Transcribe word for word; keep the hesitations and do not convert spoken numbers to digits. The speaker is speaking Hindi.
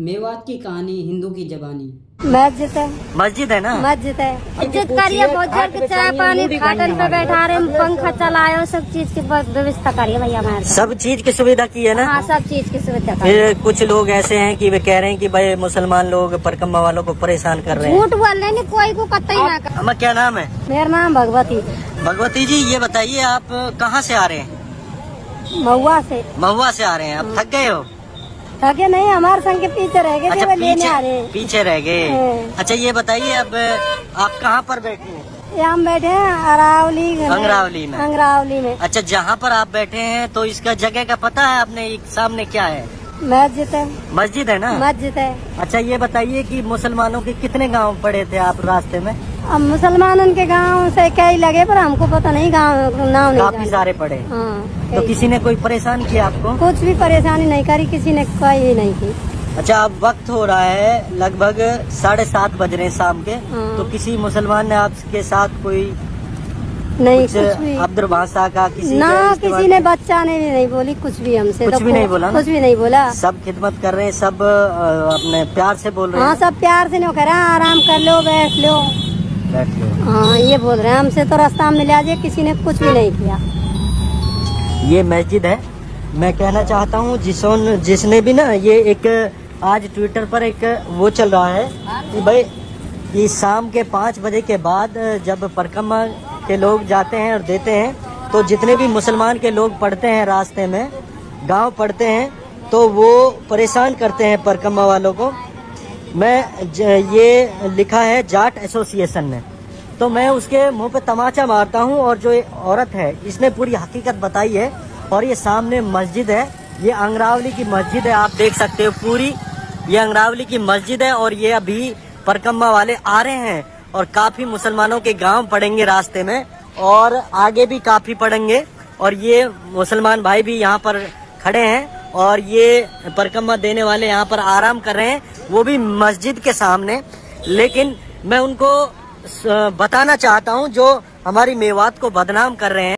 मेवात की कहानी, हिंदू की जबानी। मस्जिद है, मस्जिद है ना, मस्जिद है। इज्जत करिए, बहुत चाय पानी खाटन पे बैठा रहे, पंखा चलाए, सब चीज की व्यवस्था करिए भैया हमारे। सब चीज की सुविधा की है ना। हाँ, सब चीज की सुविधा। फिर कुछ लोग ऐसे हैं कि वे कह रहे हैं कि भाई मुसलमान लोग परिक्रमा वालों को परेशान कर रहे हैं। झूठ बोल रहे हैं, कोई को पता ही ना। अम्मा क्या नाम है? मेरा नाम भगवती। भगवती जी, ये बताइए आप कहाँ से आ रहे हैं? महुआ से। महुआ से आ रहे हैं। अब थक गए हो? थके नहीं, हमारे संग के पीछे रह गए। अच्छा, लेने पीछे आ रहे हैं। पीछे रह गए। हाँ। अच्छा, ये बताइए अब आप कहाँ पर बैठे हैं? ये हम बैठे हैं अरावली अंगरावली में। अंगरावली में। अच्छा, जहाँ पर आप बैठे हैं तो इसका जगह का पता है आपने? एक सामने क्या है? मस्जिद है। मस्जिद है ना, मस्जिद है। अच्छा, ये बताइए कि मुसलमानों के कितने गांव पड़े थे आप रास्ते में? अब मुसलमानों के गांव से कई लगे, पर हमको पता नहीं, गांव नाम नहीं। काफी सारे पड़े। हाँ, तो किसी ने कोई परेशान किया आपको? कुछ भी परेशानी नहीं करी, किसी ने कोई नहीं की। अच्छा, अब वक्त हो रहा है लगभग साढ़े सात बज रहे हैं शाम के। हाँ। तो किसी मुसलमान ने आपके साथ कोई नहीं, कुछ कुछ भी अब्दुल भाषा का किसी ना, का किसी ने, बच्चा ने भी नहीं बोली कुछ भी हमसे। कुछ तो भी नहीं बोला ना? कुछ भी नहीं बोला। सब खिदमत कर रहे हैं, सब अ, अपने प्यार से बोल रहे हैं। हाँ, सब प्यार से नहीं कह रहे हैं, आराम कर लो, बैठ लो, बैठ लो। हाँ, ये बोल रहे हैं। हमसे तो रास्ता में मिला जाए, किसी ने कुछ भी नहीं किया। ये मस्जिद है। मैं कहना चाहता हूँ जिसों जिसने भी ना, ये एक आज ट्विटर पर एक वो चल रहा है कि भाई कि शाम के पाँच बजे के बाद जब परिक्रमा के लोग जाते हैं और देते हैं, तो जितने भी मुसलमान के लोग पढ़ते हैं रास्ते में, गांव पढ़ते हैं, तो वो परेशान करते हैं परिक्रमा वालों को। मैं ज, ये लिखा है जाट एसोसिएशन ने, तो मैं उसके मुंह पे तमाचा मारता हूँ। और जो ये औरत है, इसने पूरी हकीकत बताई है। और ये सामने मस्जिद है, ये अंगरावली की मस्जिद है, आप देख सकते हो पूरी। ये अंगरावली की मस्जिद है और ये अभी परिक्रमा वाले आ रहे हैं और काफी मुसलमानों के गांव पड़ेंगे रास्ते में और आगे भी काफी पड़ेंगे। और ये मुसलमान भाई भी यहाँ पर खड़े हैं और ये परिक्रमा देने वाले यहाँ पर आराम कर रहे हैं, वो भी मस्जिद के सामने। लेकिन मैं उनको बताना चाहता हूँ जो हमारी मेवात को बदनाम कर रहे हैं।